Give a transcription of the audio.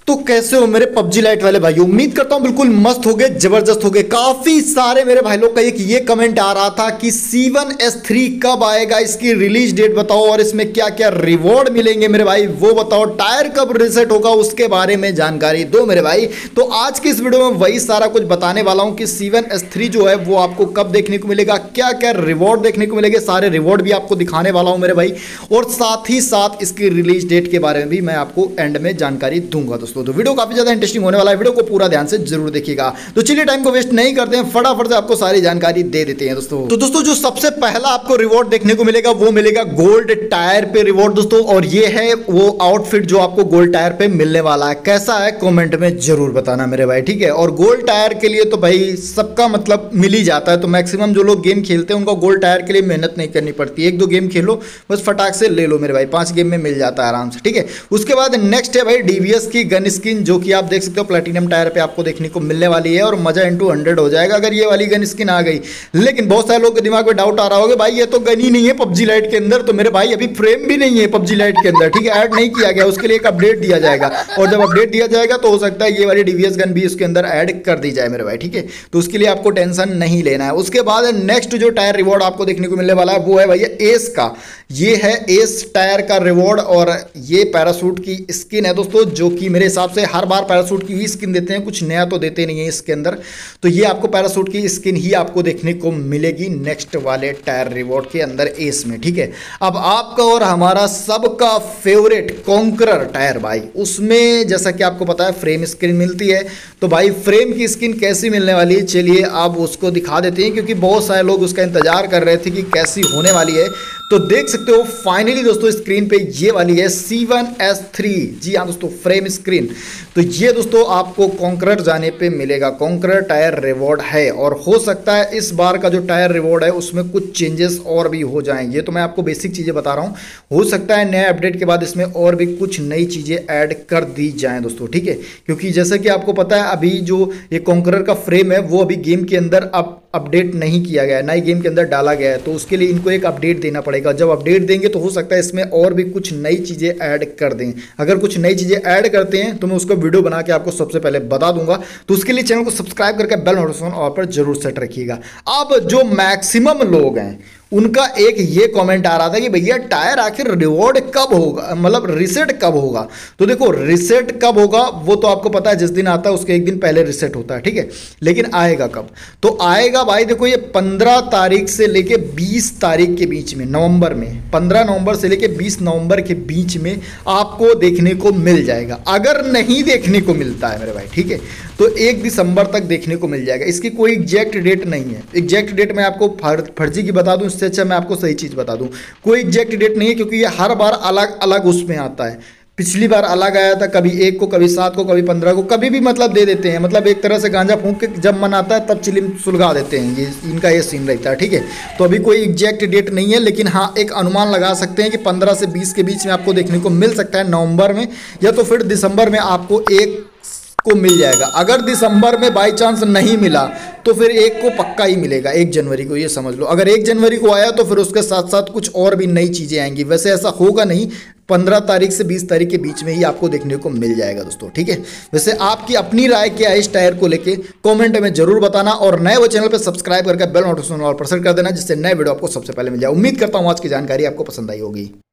तो कैसे हो मेरे पबजी लाइट वाले भाई। उम्मीद करता हूं बिल्कुल मस्त हो गए, जबरदस्त हो गए। काफी सारे मेरे भाई लोग का एक ये कमेंट आ रहा था कि C1S3 कब आएगा, इसकी रिलीज डेट बताओ और इसमें क्या क्या रिवॉर्ड मिलेंगे मेरे भाई वो बताओ, टायर कब रिसेट होगा उसके बारे में जानकारी दो मेरे भाई। तो आज की इस वीडियो में वही सारा कुछ बताने वाला हूं कि C1S3 जो है वो आपको कब देखने को मिलेगा, क्या क्या रिवॉर्ड देखने को मिलेंगे, सारे रिवॉर्ड भी आपको दिखाने वाला हूं मेरे भाई, और साथ ही साथ इसकी रिलीज डेट के बारे में भी मैं आपको एंड में जानकारी दूंगा दोस्तों। तो वीडियो काफी ज्यादा इंटरेस्टिंग होने वाला है, वीडियो को पूरा ध्यान से जरूर देखिएगा। तो चलिए टाइम को वेस्ट नहीं करते हैं, फटाफट से आपको सारी जानकारी दे देते हैं दोस्तों। तो दोस्तों जो सबसे पहला आपको रिवॉर्ड देखने को मिलेगा वो मिलेगा गोल्ड टायर पे रिवॉर्ड दोस्तों, और ये है वो आउटफिट जो आपको गोल्ड टायर पे मिलने वाला है। कैसा है कमेंट में जरूर बताना मेरे भाई, ठीक है। और गोल्ड टायर के लिए तो भाई सबका मतलब मिल ही जाता है, तो मैक्सिमम जो लोग गेम खेलते हैं उनको गोल्ड टायर के लिए मेहनत नहीं करनी पड़ती, एक दो गेम खेलो बस फटाक से ले लो मेरे भाई, 5 गेम में मिल जाता है आराम से, ठीक है। उसके बाद नेक्स्ट है भाई डीवीएस की गन स्किन, जो कि आप देख सकते हो प्लैटिनम टायर पे आपको देखने को मिलने वाली है, और मजा इनटू 100 हो जाएगा अगर ये वाली गन स्किन आ गई। लेकिन बहुत सारे लोगों के दिमाग में डाउट आ रहा होगा भाई ये तो गन ही नहीं है पबजी लाइट के अंदर, तो मेरे भाई अभी फ्रेम भी नहीं है पबजी लाइट के अंदर, ठीक है, ऐड नहीं किया गया, उसके लिए एक अपडेट दिया जाएगा, और जब अपडेट दिया जाएगा तो हो सकता है ये वाली डीवीएस गन भी उसके अंदर ऐड कर दी जाए मेरे भाई, ठीक है। तो उसके लिए आपको टेंशन नहीं लेना है। उसके बाद नेक्स्ट जो टायर रिवॉर्ड आपको देखने को मिलने वाला है वो है भैया एस का, ये है एस टायर का रिवॉर्ड, और ये पैरासूट की स्किन है दोस्तों, जो कि मेरे हिसाब से हर बार पैरासूट की ही स्किन देते हैं, कुछ नया तो देते नहीं है इसके अंदर। तो ये आपको पैरासूट की स्किन ही आपको देखने को मिलेगी नेक्स्ट वाले टायर रिवॉर्ड के अंदर एस में, ठीक है। अब आपका और हमारा सबका फेवरेट कॉन्करर टायर भाई, उसमें जैसा कि आपको पता है फ्रेम स्किन मिलती है, तो भाई फ्रेम की स्किन कैसी मिलने वाली है चलिए अब उसको दिखा देते हैं, क्योंकि बहुत सारे लोग उसका इंतजार कर रहे थे कि कैसी होने वाली है। तो देख सकते हो फाइनली दोस्तों स्क्रीन पे ये वाली है C1S3, जी हाँ दोस्तों फ्रेम स्क्रीन। तो ये दोस्तों आपको कॉन्करर जाने पे मिलेगा, कॉन्करर टायर रिवॉर्ड है, और हो सकता है इस बार का जो टायर रिवॉर्ड है उसमें कुछ चेंजेस और भी हो जाएं। ये तो मैं आपको बेसिक चीज़ें बता रहा हूँ, हो सकता है नए अपडेट के बाद इसमें और भी कुछ नई चीज़ें ऐड कर दी जाएँ दोस्तों, ठीक है। क्योंकि जैसे कि आपको पता है अभी जो ये कॉन्करर का फ्रेम है वो अभी गेम के अंदर अब अपडेट नहीं किया गया है, नए गेम के अंदर डाला गया है, तो उसके लिए इनको एक अपडेट देना पड़ेगा। जब अपडेट देंगे तो हो सकता है इसमें और भी कुछ नई चीज़ें ऐड कर दें। अगर कुछ नई चीज़ें ऐड करते हैं तो मैं उसका वीडियो बना के आपको सबसे पहले बता दूंगा, तो उसके लिए चैनल को सब्सक्राइब करके बेल नोटिफिकेशन ऑल पर जरूर सेट रखिएगा। अब जो मैक्सिमम लोग हैं उनका एक ये कमेंट आ रहा था कि भैया टायर आखिर रिवॉर्ड कब होगा, मतलब रिसेट कब होगा। तो देखो रिसेट कब होगा वो तो आपको पता है, जिस दिन आता है उसके एक दिन पहले रिसेट होता है, ठीक है। लेकिन आएगा कब, तो आएगा भाई देखो ये 15 तारीख से लेके 20 तारीख के बीच में, नवंबर में 15 नवंबर से लेके 20 नवंबर के बीच में आपको देखने को मिल जाएगा। अगर नहीं देखने को मिलता है मेरे भाई, ठीक है, तो 1 दिसंबर तक देखने को मिल जाएगा। इसकी कोई एग्जैक्ट डेट नहीं है, एग्जैक्ट डेट मैं आपको फर्जी की बता दूं, इससे अच्छा मैं आपको सही चीज़ बता दूं, कोई एग्जैक्ट डेट नहीं है, क्योंकि ये हर बार अलग अलग उसमें आता है। पिछली बार अलग आया था, कभी 1 को, कभी 7 को, कभी 15 को, कभी भी मतलब दे देते हैं, मतलब एक तरह से गांजा फूंक के जब मन आता है तब चिलिम सुलगा देते हैं, ये इनका ये सीन रहता है, ठीक है। तो अभी कोई एग्जैक्ट डेट नहीं है, लेकिन हाँ एक अनुमान लगा सकते हैं कि 15 से 20 के बीच में आपको देखने को मिल सकता है नवंबर में, या तो फिर दिसंबर में आपको 1 को मिल जाएगा। अगर दिसंबर में बाई चांस नहीं मिला तो फिर 1 को पक्का ही मिलेगा, 1 जनवरी को, ये समझ लो। अगर 1 जनवरी को आया तो फिर उसके साथ साथ कुछ और भी नई चीज़ें आएंगी। वैसे ऐसा होगा नहीं, 15 तारीख से 20 तारीख के बीच में ही आपको देखने को मिल जाएगा दोस्तों, ठीक है। वैसे आपकी अपनी राय क्या है इस टायर को लेके कमेंट में जरूर बताना, और नए वो चैनल पे सब्सक्राइब करके बेल नोटिफिकेशन ऑल पर सेट कर देना, जिससे नए वीडियो आपको सबसे पहले मिल जाए। उम्मीद करता हूँ आज की जानकारी आपको पसंद आई होगी।